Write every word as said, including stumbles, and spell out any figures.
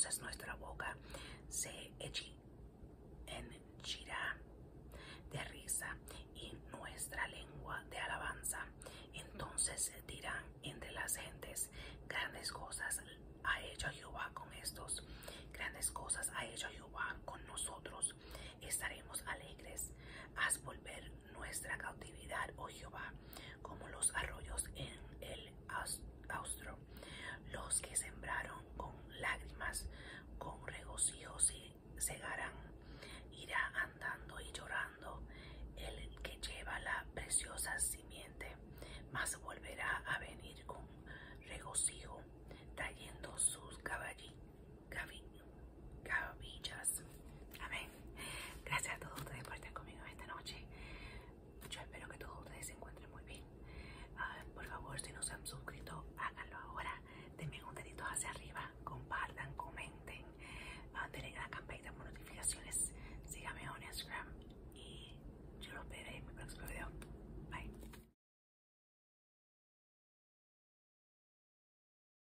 entonces nuestra boca se henchirá de risa y nuestra lengua de alabanza. Entonces dirán entre las gentes: grandes cosas ha hecho Jehová con estos, grandes cosas ha hecho Jehová con nosotros. Estaremos alegres. Haz volver nuestra cautividad, oh Jehová, como los arroyos en el austro. Los que sembraron con lágrimas, con regocijo se cegarán. Irá andando y llorando el que lleva la preciosa simiente, mas volverá a venir con regocijo